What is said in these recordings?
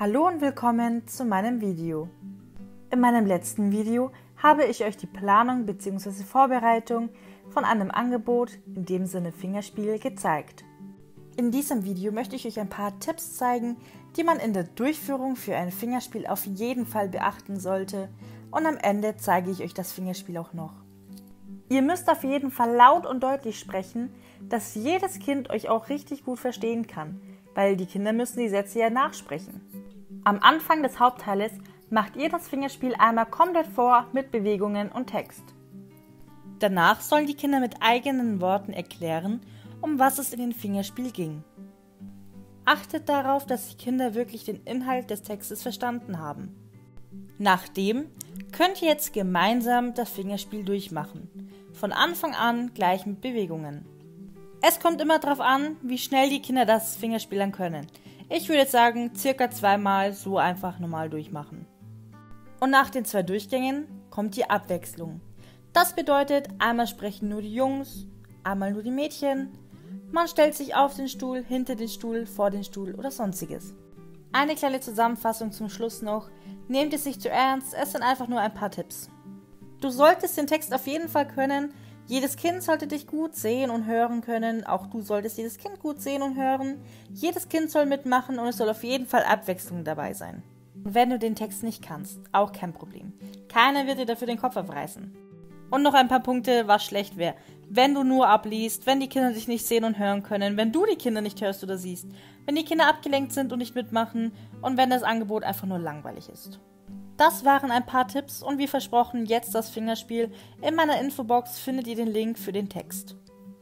Hallo und willkommen zu meinem Video. In meinem letzten Video habe ich euch die Planung bzw. Vorbereitung von einem Angebot, in dem Sinne Fingerspiel, gezeigt. In diesem Video möchte ich euch ein paar Tipps zeigen, die man in der Durchführung für ein Fingerspiel auf jeden Fall beachten sollte, und am Ende zeige ich euch das Fingerspiel auch noch. Ihr müsst auf jeden Fall laut und deutlich sprechen, dass jedes Kind euch auch richtig gut verstehen kann, weil die Kinder müssen die Sätze ja nachsprechen. Am Anfang des Hauptteiles macht ihr das Fingerspiel einmal komplett vor mit Bewegungen und Text. Danach sollen die Kinder mit eigenen Worten erklären, um was es in dem Fingerspiel ging. Achtet darauf, dass die Kinder wirklich den Inhalt des Textes verstanden haben. Nachdem könnt ihr jetzt gemeinsam das Fingerspiel durchmachen. Von Anfang an gleich mit Bewegungen. Es kommt immer darauf an, wie schnell die Kinder das Fingerspiel dann können. Ich würde jetzt sagen, circa 2-mal so einfach normal durchmachen. Und nach den 2 Durchgängen kommt die Abwechslung. Das bedeutet, einmal sprechen nur die Jungs, einmal nur die Mädchen. Man stellt sich auf den Stuhl, hinter den Stuhl, vor den Stuhl oder sonstiges. Eine kleine Zusammenfassung zum Schluss noch. Nehmt es nicht zu ernst, es sind einfach nur ein paar Tipps. Du solltest den Text auf jeden Fall können. Jedes Kind sollte dich gut sehen und hören können. Auch du solltest jedes Kind gut sehen und hören. Jedes Kind soll mitmachen und es soll auf jeden Fall Abwechslung dabei sein. Und wenn du den Text nicht kannst, auch kein Problem. Keiner wird dir dafür den Kopf abreißen. Und noch ein paar Punkte, was schlecht wäre. Wenn du nur abliest, wenn die Kinder dich nicht sehen und hören können, wenn du die Kinder nicht hörst oder siehst, wenn die Kinder abgelenkt sind und nicht mitmachen und wenn das Angebot einfach nur langweilig ist. Das waren ein paar Tipps und wie versprochen, jetzt das Fingerspiel. In meiner Infobox findet ihr den Link für den Text.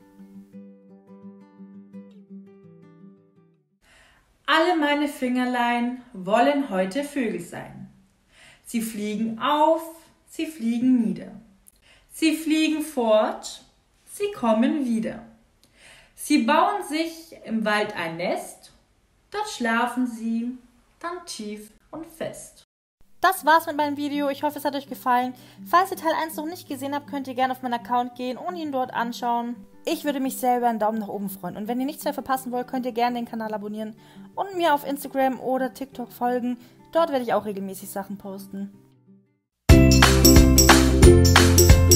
Alle meine Fingerlein wollen heute Vögel sein. Sie fliegen auf, sie fliegen nieder. Sie fliegen fort, sie kommen wieder. Sie bauen sich im Wald ein Nest, dort schlafen sie dann tief und fest. Das war's mit meinem Video. Ich hoffe, es hat euch gefallen. Falls ihr Teil 1 noch nicht gesehen habt, könnt ihr gerne auf meinen Account gehen und ihn dort anschauen. Ich würde mich sehr über einen Daumen nach oben freuen. Und wenn ihr nichts mehr verpassen wollt, könnt ihr gerne den Kanal abonnieren und mir auf Instagram oder TikTok folgen. Dort werde ich auch regelmäßig Sachen posten.